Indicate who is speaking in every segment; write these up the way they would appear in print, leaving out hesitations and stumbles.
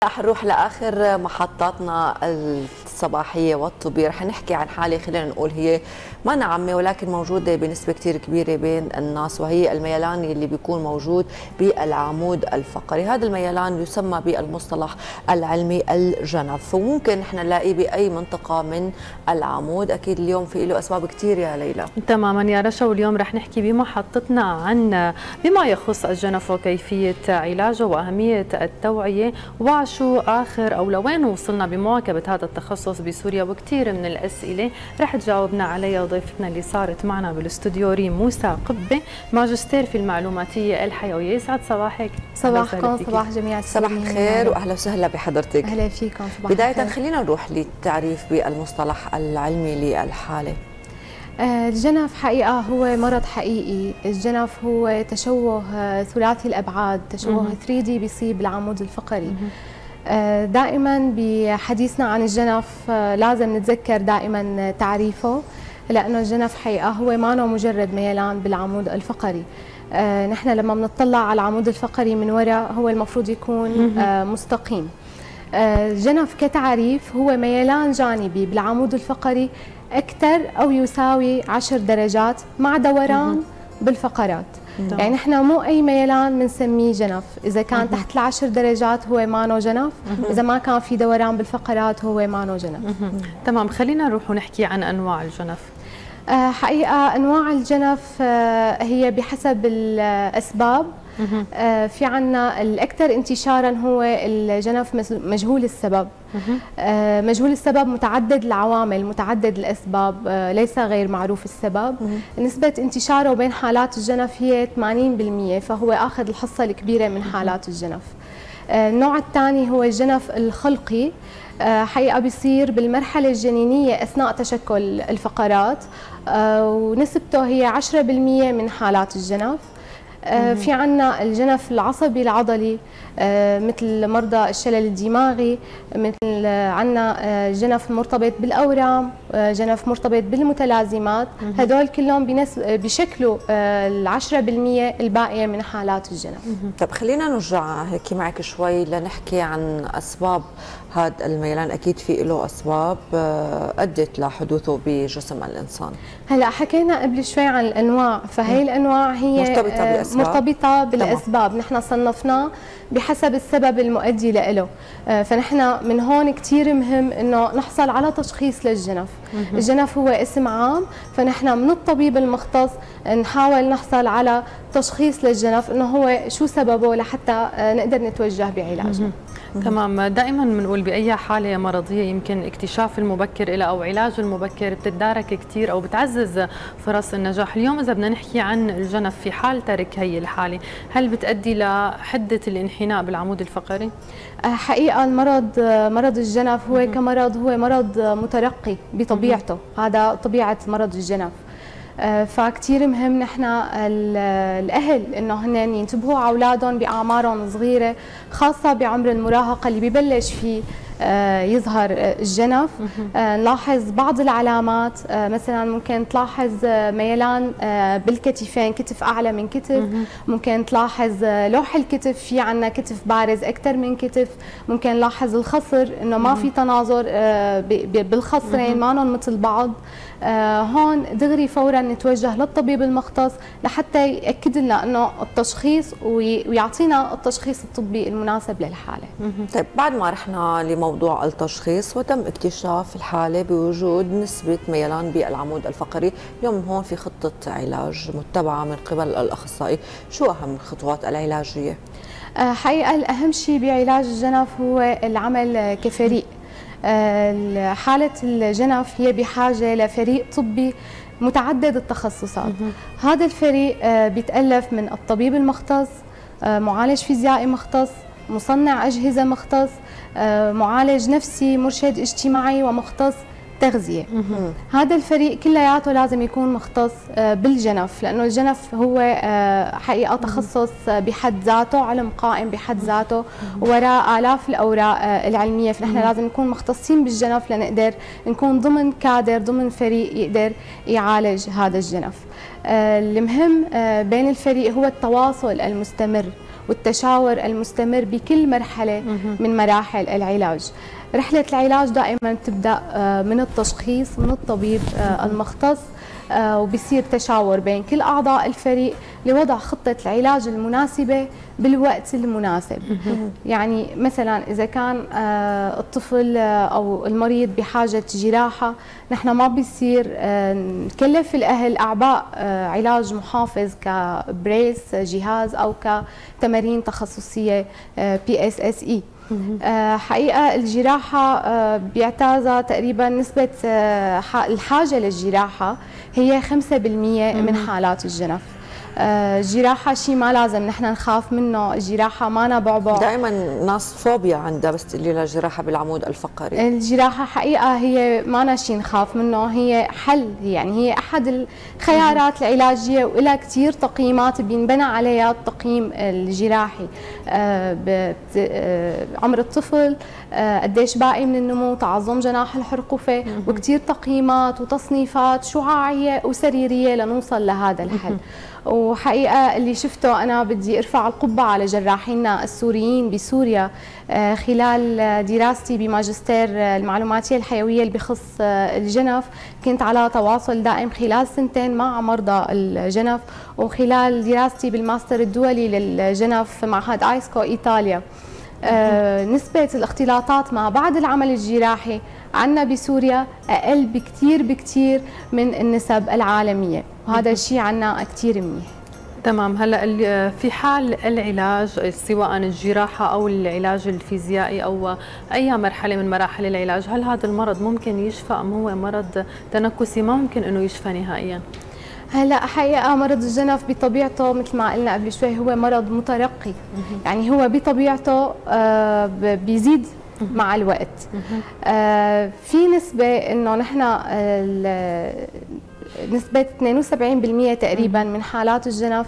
Speaker 1: رح نروح لاخر محطاتنا الصباحيه والطبيه، رح نحكي عن حاله خلينا نقول هي ما عامه ولكن موجوده بنسبه كثير كبيره بين الناس، وهي الميلان اللي بيكون موجود بالعمود الفقري. هذا الميلان يسمى بالمصطلح العلمي الجنف، وممكن نحن نلاقيه باي منطقه من العمود. اكيد اليوم في له اسباب كثير يا ليلى.
Speaker 2: تماما يا رشا، واليوم رح نحكي بمحطتنا عن بما يخص الجنف وكيفيه علاجه واهميه التوعيه، وشو اخر او لوين وصلنا بمواكبه هذا التخصص بسوريا، وكثير من الاسئله رح تجاوبنا عليها ضيفتنا اللي صارت معنا بالاستوديو ريم موسى قبه، ماجستير في المعلوماتيه الحيويه. يسعد صباحك.
Speaker 3: صباحكم، صباح جميع
Speaker 1: صباح الخير واهلا وسهلا بحضرتك.
Speaker 3: اهلا فيكم. صباح
Speaker 1: بدايه
Speaker 3: الخير.
Speaker 1: خلينا نروح للتعريف بالمصطلح العلمي للحاله.
Speaker 3: الجنف حقيقة هو مرض حقيقي. الجنف هو تشوه ثلاثي الأبعاد، تشوه 3D بيصيب العمود الفقري. دائما بحديثنا عن الجنف لازم نتذكر دائما تعريفه، لأنه الجنف حقيقة هو ما مجرد ميلان بالعمود الفقري. نحن لما بنطلع على العمود الفقري من وراء هو المفروض يكون مستقيم. الجنف كتعريف هو ميلان جانبي بالعمود الفقري أكثر أو يساوي 10 درجات مع دوران بالفقرات. يعني نحن مو أي ميلان بنسميه جنف، إذا كان تحت ال10 درجات هو مانو جنف، إذا ما كان في دوران بالفقرات هو مانو جنف.
Speaker 2: تمام، خلينا نروح ونحكي عن أنواع الجنف.
Speaker 3: حقيقة أنواع الجنف هي بحسب الأسباب. في عنا الأكثر انتشارا هو الجنف مجهول السبب. مجهول السبب متعدد العوامل، متعدد الأسباب، ليس غير معروف السبب. نسبة انتشاره بين حالات الجنف هي 80%، فهو أخذ الحصة الكبيرة من حالات الجنف. النوع الثاني هو الجنف الخلقي، حقيقة بيصير بالمرحلة الجنينية أثناء تشكل الفقرات، ونسبته هي 10% من حالات الجنف. في عنا الجنف العصبي العضلي مثل مرضى الشلل الدماغي، مثل عنا جنف مرتبط بالأورام، جنف مرتبط بالمتلازمات. هدول كلهم بيشكلوا ال10% الباقية من حالات الجنف.
Speaker 1: طب خلينا نرجع هيك معك شوي لنحكي عن أسباب هذا الميلان. أكيد في له أسباب أدت لحدوثه بجسم الإنسان.
Speaker 3: هلا حكينا قبل شوي عن الأنواع، فهي الأنواع هي مرتبطة بالأسباب. نحن صنفناه بحسب السبب المؤدي له. فنحن من هون كثير مهم انه نحصل على تشخيص للجنف. الجنف هو اسم عام، فنحن من الطبيب المختص نحاول نحصل على تشخيص للجنف انه هو شو سببه لحتى نقدر نتوجه بعلاجه.
Speaker 2: تمام، دائما بنقول باي حاله مرضيه يمكن اكتشاف المبكر لها او علاج المبكر بتتدارك كثير او بتعزز فرص النجاح. اليوم اذا بدنا نحكي عن الجنف في حال ترك هي الحاله، هل بتؤدي لحده الانحناء بالعمود الفقري؟
Speaker 3: حقيقه مرض الجنف هو كمرض هو مرض مترقي بطبيعته، هذا طبيعه مرض الجنف. فكتير مهم نحن الاهل انه هن ينتبهوا على اولادهم باعمارهم صغيره، خاصه بعمر المراهقه اللي ببلش فيه يظهر الجنف. نلاحظ بعض العلامات، مثلا ممكن تلاحظ ميلان بالكتفين، كتف اعلى من كتف، ممكن تلاحظ لوح الكتف في عندنا كتف بارز اكثر من كتف، ممكن نلاحظ الخصر انه ما في تناظر بالخصرين، مانن مثل بعض. هون دغري فورا نتوجه للطبيب المختص لحتى ياكد لنا انه التشخيص ويعطينا التشخيص الطبي المناسب للحاله.
Speaker 1: طيب بعد ما رحنا لموضوع التشخيص وتم اكتشاف الحاله بوجود نسبه ميلان بالعمود الفقري، اليوم هون في خطه علاج متبعه من قبل الاخصائي، شو اهم الخطوات العلاجيه؟
Speaker 3: حقيقه الاهم شيء بعلاج الجنف هو العمل كفريق. حالة الجنف هي بحاجة لفريق طبي متعدد التخصصات. هذا الفريق بيتألف من الطبيب المختص، معالج فيزيائي مختص، مصنع أجهزة مختص، معالج نفسي، مرشد اجتماعي، ومختص تغذية. هذا الفريق كلياته لازم يكون مختص بالجنف، لأنه الجنف هو حقيقة تخصص بحد ذاته، علم قائم بحد ذاته، وراء آلاف الأوراق العلمية. فنحن لازم نكون مختصين بالجنف لنقدر نكون ضمن كادر، ضمن فريق يقدر يعالج هذا الجنف. المهم بين الفريق هو التواصل المستمر والتشاور المستمر بكل مرحلة من مراحل العلاج. رحلة العلاج دائما تبدأ من التشخيص من الطبيب المختص، وبصير تشاور بين كل أعضاء الفريق لوضع خطة العلاج المناسبة بالوقت المناسب. يعني مثلا إذا كان الطفل أو المريض بحاجة جراحة، نحن ما بيصير نكلف الأهل أعباء علاج محافظ كبريس جهاز أو كتمارين تخصصية PSSE. حقيقة الجراحة بيعتازها تقريبا نسبة الحاجة للجراحة هي 5% من حالات الجنف. الجراحة شيء ما لازم نحن نخاف منه، الجراحة ما بعبع.
Speaker 1: دائما ناس فوبيا عندها بس تقولي لها جراحة بالعمود الفقري.
Speaker 3: الجراحة حقيقة هي ما شيء نخاف منه، هي حل، يعني هي أحد الخيارات العلاجية وإلها كثير تقييمات بينبنى عليها التقييم الجراحي. عمر الطفل، قديش باقي من النمو، تعظم جناح الحرقوفة، وكثير تقييمات وتصنيفات شعاعية وسريرية لنوصل لهذا الحل. وحقيقة اللي شفته أنا بدي أرفع القبعة على جراحينا السوريين بسوريا. خلال دراستي بماجستير المعلوماتية الحيوية اللي بخص الجنف كنت على تواصل دائم خلال سنتين مع مرضى الجنف، وخلال دراستي بالماستر الدولي للجنف في معهد آيسكو إيطاليا. نسبة الاختلاطات ما بعد العمل الجراحي عندنا بسوريا أقل بكتير من النسب العالمية، وهذا الشيء عندنا كتير منيح.
Speaker 2: تمام. هلا في حال العلاج سواء الجراحة أو العلاج الفيزيائي أو أي مرحلة من مراحل العلاج، هل هذا المرض ممكن يشفى أم هو مرض تنكسي ما ممكن إنه يشفى نهائيا؟
Speaker 3: هلا حقيقة مرض الجنف بطبيعته مثل ما قلنا قبل شوي هو مرض مترقي، يعني هو بطبيعته بيزيد مع الوقت. في نسبة انه نحن نسبة 72% تقريبا من حالات الجنف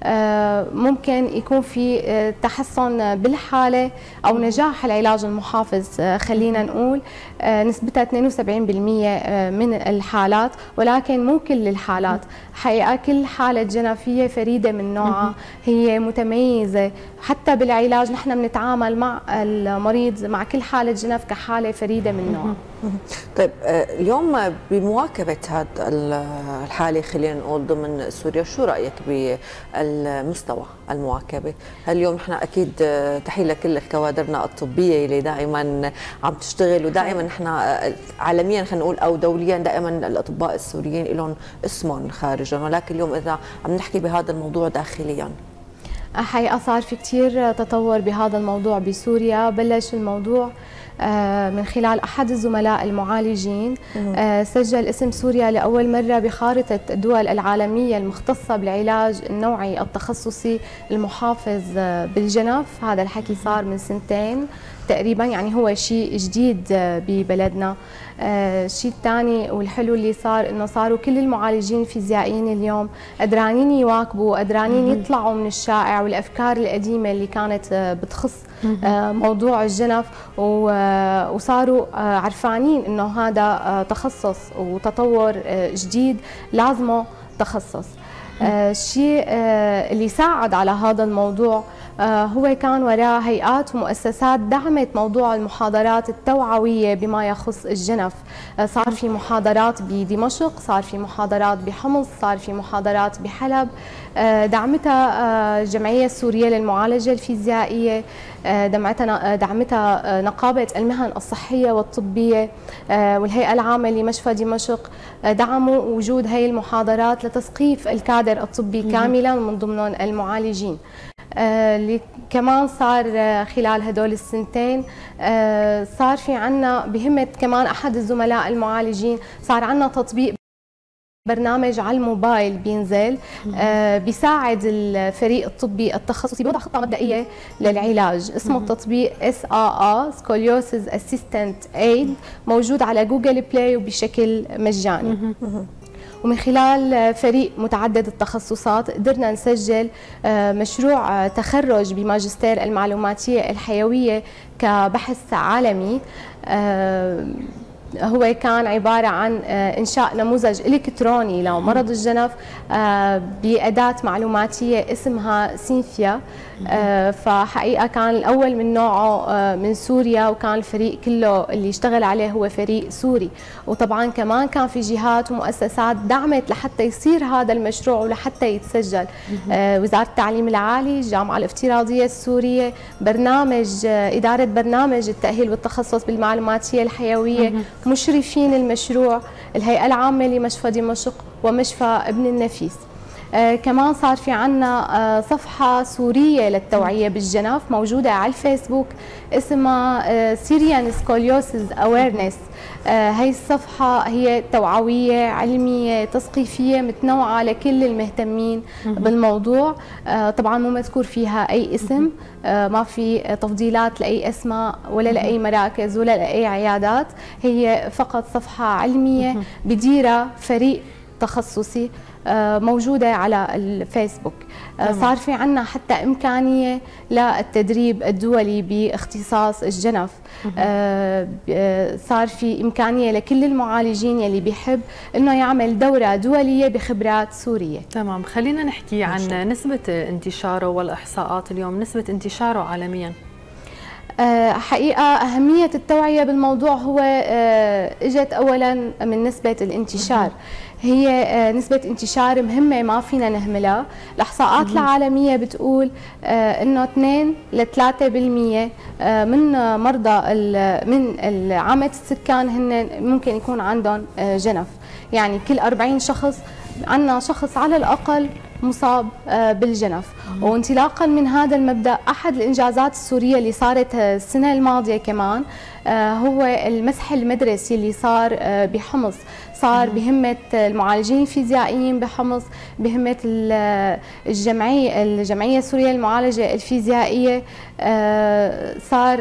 Speaker 3: ممكن يكون في تحسن بالحالة أو نجاح العلاج المحافظ، خلينا نقول نسبتها 72% من الحالات، ولكن مو كل الحالات. حقيقة كل حالة جنفية فريدة من نوعها، هي متميزة. حتى بالعلاج نحن بنتعامل مع المريض مع كل حالة جنف كحالة فريدة من نوعها.
Speaker 1: طيب اليوم بمواكبة هذا الحالة خلينا نقول ضمن سوريا، شو رأيك بالمستوى المواكبة؟ اليوم نحن أكيد تحية لكل كوادرنا الطبية اللي دائما عم تشتغل، ودائما نحن عالميا خلينا نقول أو دوليا دائما الأطباء السوريين لهم اسمهم خارجا، ولكن اليوم إذا عم نحكي بهذا الموضوع داخليا
Speaker 3: حقيقة صار في كتير تطور بهذا الموضوع بسوريا. بلش الموضوع من خلال أحد الزملاء المعالجين، سجل اسم سوريا لأول مرة بخارطة الدول العالمية المختصة بالعلاج النوعي التخصصي المحافظ بالجنف. هذا الحكي صار من سنتين تقريبا، يعني هو شيء جديد ببلدنا. الشيء الثاني والحلو اللي صار انه صاروا كل المعالجين الفيزيائيين اليوم قدرانين يواكبوا، قدرانين يطلعوا من الشائع والافكار القديمه اللي كانت بتخص موضوع الجنف، وصاروا عرفانين انه هذا تخصص وتطور جديد لازمه تخصص. الشيء اللي ساعد على هذا الموضوع هو كان وراء هيئات ومؤسسات دعمت موضوع المحاضرات التوعوية بما يخص الجنف. صار في محاضرات بدمشق، صار في محاضرات بحمص، صار في محاضرات بحلب، دعمتها الجمعية السورية للمعالجة الفيزيائية، دعمتها نقابة المهن الصحية والطبية والهيئة العامة لمشفى دمشق. دعموا وجود هي المحاضرات لتثقيف الكادر الطبي كاملا من ضمنهم المعالجين. اللي كمان صار خلال هدول السنتين صار في عنا بهمة كمان أحد الزملاء المعالجين، صار عنا تطبيق برنامج على الموبايل بينزل بيساعد الفريق الطبي التخصصي بوضع خطة مبدئية للعلاج. اسمه التطبيق SAA Scoliosis Assistant Aid، موجود على جوجل بلاي وبشكل مجاني. ومن خلال فريق متعدد التخصصات قدرنا نسجل مشروع تخرج بماجستير المعلوماتية الحيوية كبحث عالمي. هو كان عبارة عن إنشاء نموذج إلكتروني لمرض الجنف بأداة معلوماتية اسمها سينثيا. فحقيقة كان الأول من نوعه من سوريا، وكان الفريق كله اللي اشتغل عليه هو فريق سوري. وطبعا كمان كان في جهات ومؤسسات دعمت لحتى يصير هذا المشروع ولحتى يتسجل. وزارة التعليم العالي، الجامعة الافتراضية السورية، برنامج إدارة برنامج التأهيل والتخصص بالمعلوماتية الحيوية، مشرفين المشروع الهيئة العامة لمشفى دمشق ومشفى ابن النفيس. كمان صار في عنا صفحة سورية للتوعية بالجنف موجودة على الفيسبوك اسمها سيريان سكوليوسيس أويرنس. هي الصفحة هي توعوية علمية تثقيفية متنوعة لكل المهتمين بالموضوع. طبعا مو مذكور فيها أي اسم، ما في تفضيلات لأي أسماء ولا لأي مراكز ولا لأي عيادات، هي فقط صفحة علمية بديرة فريق تخصصي موجودة على الفيسبوك. صار في عنا حتى إمكانية للتدريب الدولي باختصاص الجنف. صار في إمكانية لكل المعالجين يلي بيحب إنه يعمل دورة دولية بخبرات سورية.
Speaker 2: تمام، خلينا نحكي عن نسبة انتشاره والإحصاءات اليوم، نسبة انتشاره عالمياً.
Speaker 3: حقيقة أهمية التوعية بالموضوع هو اجت أولا من نسبة الانتشار. هي نسبة انتشار مهمة ما فينا نهملها. الإحصاءات العالمية بتقول إنه 2 ل 3% من مرضى من عامة السكان هن ممكن يكون عندهم جنف. يعني كل 40 شخص عندنا شخص على الأقل مصاب بالجنف. وانطلاقا من هذا المبدأ، أحد الإنجازات السورية اللي صارت السنة الماضية كمان هو المسح المدرسي اللي صار بحمص. صار بهمة المعالجين الفيزيائيين بحمص، بهمة الجمعية السورية للمعالجة الفيزيائية، صار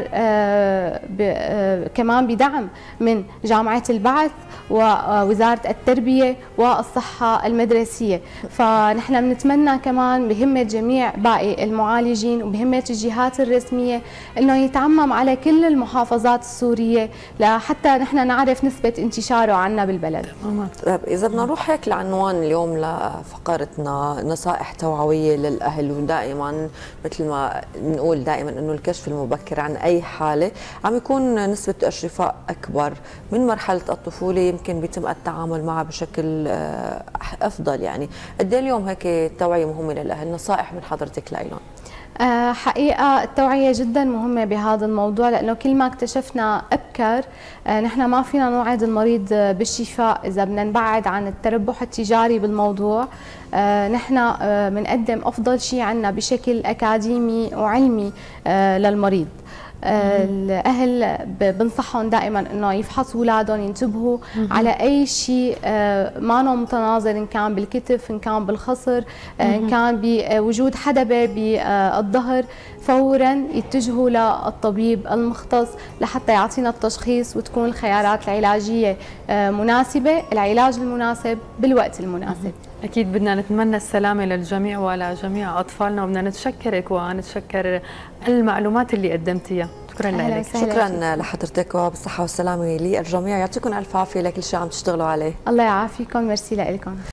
Speaker 3: كمان بدعم من جامعة البعث ووزارة التربية والصحة المدرسية. فنحن بنتمنى كمان بهمة جميع باقي المعالجين وبهمة الجهات الرسمية انه يتعمم على كل المحافظات السورية لحتى نحن نعرف نسبة انتشاره عنا بالبلد.
Speaker 1: طيب إذا بدنا نروح هيك لعنوان اليوم لفقرتنا، نصائح توعوية للأهل. ودائما مثل ما بنقول دائما إنه الكشف المبكر عن أي حالة عم يكون نسبة الشفاء أكبر من مرحلة الطفولة، يمكن بيتم التعامل معها بشكل أفضل. يعني قد ايه اليوم هيك التوعية مهمة للأهل؟ نصائح من حضرتك لإلهم.
Speaker 3: حقيقة التوعية جدا مهمة بهذا الموضوع، لأنه كل ما اكتشفنا أبكر نحن ما فينا نوعد المريض بالشفاء إذا بدنا نبعد عن التربح التجاري بالموضوع. نحن بنقدم أفضل شيء عنا بشكل أكاديمي وعلمي للمريض. الأهل بنصحهم دائما إنه يفحصوا أولادهم، ينتبهوا على أي شيء ما متناظر، إن كان بالكتف، إن كان بالخصر، إن كان بوجود حدبة بالظهر، فورا يتجهوا للطبيب المختص لحتى يعطينا التشخيص وتكون الخيارات العلاجية مناسبة، العلاج المناسب بالوقت المناسب.
Speaker 2: أكيد بدنا نتمنى السلامة للجميع ولجميع أطفالنا، وبدنا نتشكرك ونتشكر المعلومات اللي قدمتيها. شكرا لك.
Speaker 1: شكرا لحضرتك وبالصحة والسلامة للجميع. يعطيكم ألف عافية لكل شيء عم تشتغلوا عليه.
Speaker 3: الله يعافيكم، ميرسي لكم.